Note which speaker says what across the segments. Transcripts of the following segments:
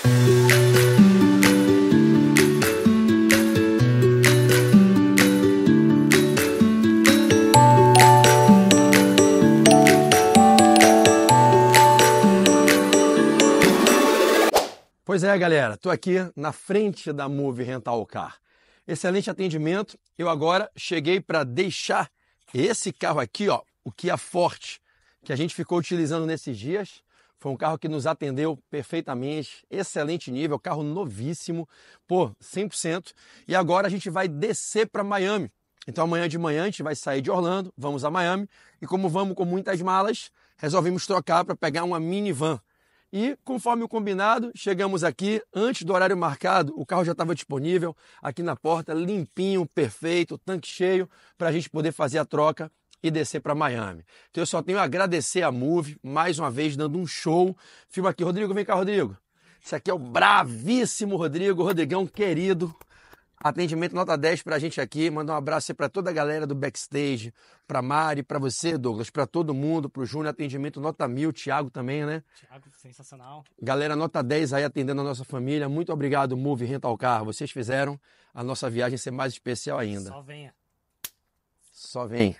Speaker 1: Pois é, galera, tô aqui na frente da Move Rental Car. Excelente atendimento. Eu agora cheguei para deixar esse carro aqui, ó, o Kia Forte, que a gente ficou utilizando nesses dias. Foi um carro que nos atendeu perfeitamente, excelente nível, carro novíssimo, pô, 100%. E agora a gente vai descer para Miami. Então amanhã de manhã a gente vai sair de Orlando, vamos a Miami. E como vamos com muitas malas, resolvemos trocar para pegar uma minivan. E, conforme o combinado, chegamos aqui, antes do horário marcado, o carro já estava disponível, aqui na porta, limpinho, perfeito, tanque cheio, para a gente poder fazer a troca e descer para Miami. Então eu só tenho a agradecer a Move, mais uma vez, dando um show. Filma aqui, Rodrigo, vem cá, Rodrigo. Esse aqui é o bravíssimo Rodrigo, Rodrigão querido. Atendimento nota 10 pra gente aqui, mandar um abraço aí pra toda a galera do backstage, pra Mari, pra você, Douglas, pra todo mundo, pro Júnior, atendimento nota 1000, Thiago também, né?
Speaker 2: Thiago, sensacional.
Speaker 1: Galera, nota 10 aí atendendo a nossa família, muito obrigado, Move Rental Car, vocês fizeram a nossa viagem ser mais especial ainda.
Speaker 2: Só venha.
Speaker 1: Só vem.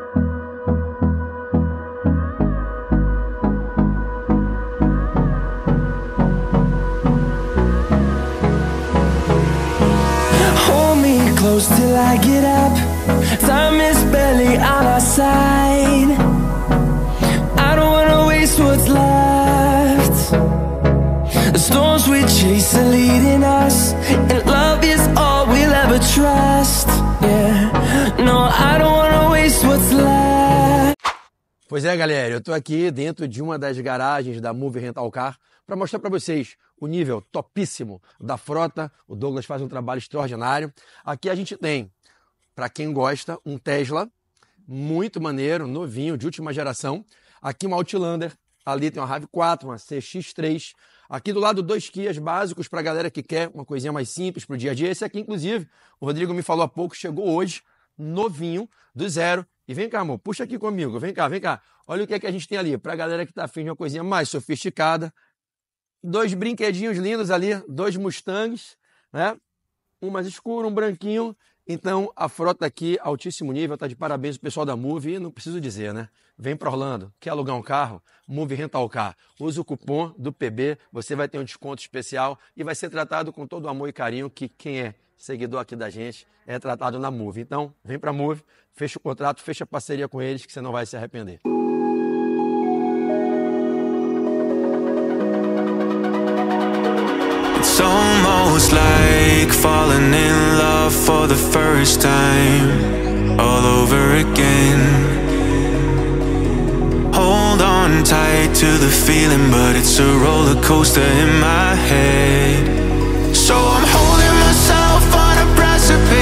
Speaker 3: Close till I get up. Time is barely on our side. I don't wanna waste what's left. The storms we chase are leading us, and love is all we'll ever trust. Yeah, no, I don't wanna waste what's left.
Speaker 1: Pois é, galera, eu tô aqui dentro de uma das garagens da Move Rental Car para mostrar para vocês o nível topíssimo da frota. O Douglas faz um trabalho extraordinário. Aqui a gente tem, para quem gosta, um Tesla muito maneiro, novinho, de última geração. Aqui um Outlander, ali tem uma RAV4, uma CX-3. Aqui do lado, dois Kias básicos para a galera que quer uma coisinha mais simples para o dia a dia. Esse aqui, inclusive, o Rodrigo me falou há pouco, chegou hoje, novinho, do zero. E vem cá, amor, puxa aqui comigo, vem cá, vem cá. Olha o que é que a gente tem ali, para a galera que tá afim de uma coisinha mais sofisticada. Dois brinquedinhos lindos ali, dois Mustangs, né? Um mais escuro, um branquinho. Então, a frota aqui, altíssimo nível, tá de parabéns o pessoal da Move. E não preciso dizer, né? Vem para Orlando, quer alugar um carro? Move Rental Car. Usa o cupom do PB, você vai ter um desconto especial e vai ser tratado com todo o amor e carinho que quem é seguidor aqui da gente é tratado na Move. Então, vem para Move, fecha o contrato, fecha a parceria com eles que você não vai se arrepender.
Speaker 4: It's almost like falling in love for the first time, all over again. Hold on tight to the feeling, but it's a roller coaster in my head. So I'm holding myself on a precipice,